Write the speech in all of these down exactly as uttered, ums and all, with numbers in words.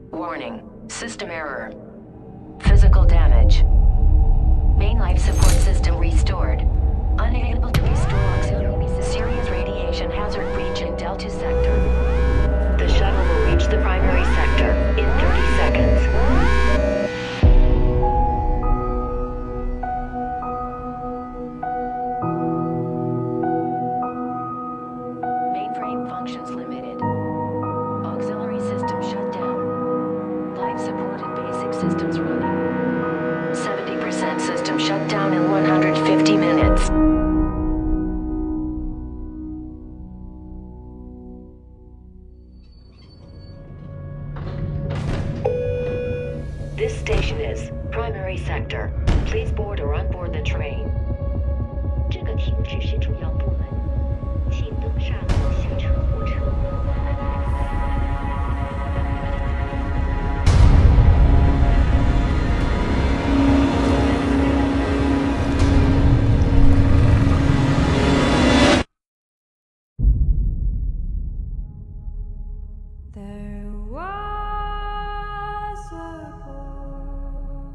Warning. System error. Physical damage. Main life support system restored. Unable to restore auxiliary. Serious radiation hazard breach in Delta sector. The shuttle will reach the primary sector in thirty seconds. Mainframe functions limited. Auxiliary system shut down. Life support and basic systems running. seventy percent system shut down in one hundred fifty minutes. This station is primary sector. Please board or unboard the train. 这个停止是主要部门，请登上下车火车。 There was a boy,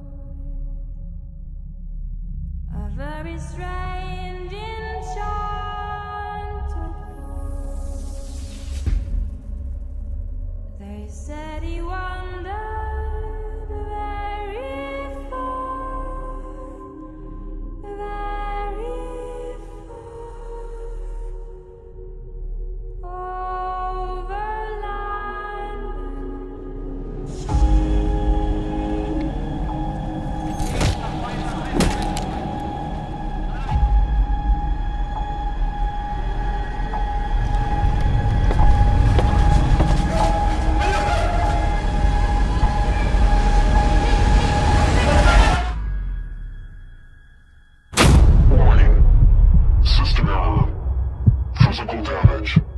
a very strange, enchanted boy. They said he wandered very far, very far, over land and Warning. System error. Physical damage.